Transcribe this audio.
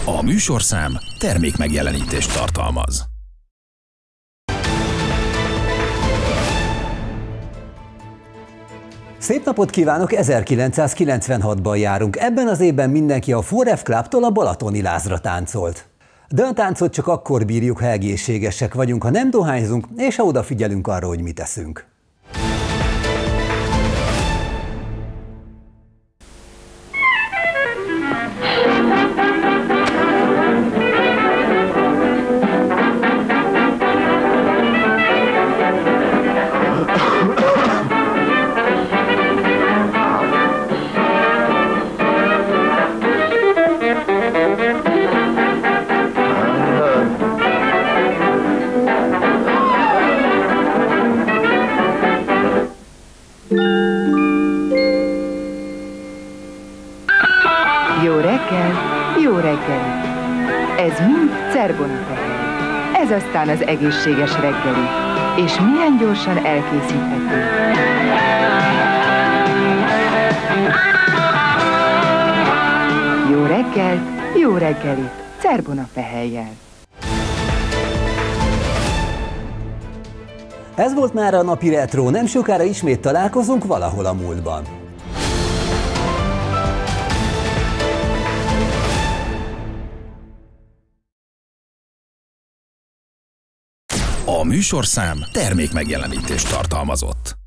A műsorszám termékmegjelenítést tartalmaz. Szép napot kívánok! 1996-ban járunk. Ebben az évben mindenki a 4F Clubtól a Balatoni Lázra táncolt. De a táncot csak akkor bírjuk, ha egészségesek vagyunk, ha nem dohányzunk, és ha odafigyelünk arra, hogy mit eszünk. Jó reggel, jó reggeli! Ez mind Cerbona tehely. Ez aztán az egészséges reggeli. És milyen gyorsan elkészíthető. Jó reggelt, jó reggelit! Cerbona tehellyel. Ez volt már a napi retro, nem sokára ismét találkozunk valahol a múltban. A műsorszám termékmegjelenítést tartalmazott.